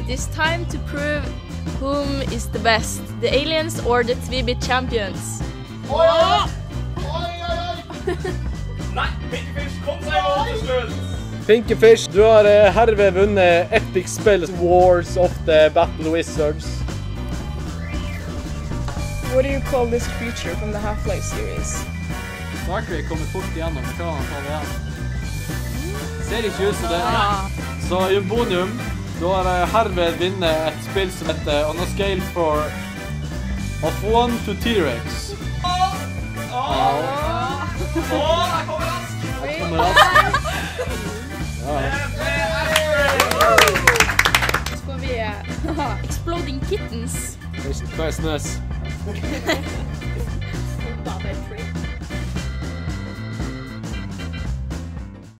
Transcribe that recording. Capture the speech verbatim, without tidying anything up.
It is time to prove whom is the best, the aliens or the Tvibit champions. Oi, oi, oi, oi! Nei, Pinkyfish kom seg imot til slutt! Pinkyfish, du har herved vunnet Epic Spells Wars of the Battle Wizards. What do you call this creature from the Half-Life series? Darkrai kommer fort igjennom, vi kan ta det igjen. Ser ikke ut som det. Så Jumbonium, du har herved vunnet et spill som heter On a Scale for of one to T-Rex. Åh! Åh! Åh, der kommer rask! Kommer rask. Så får vi Exploding Kittens. Hva er snøs? Baba Tree.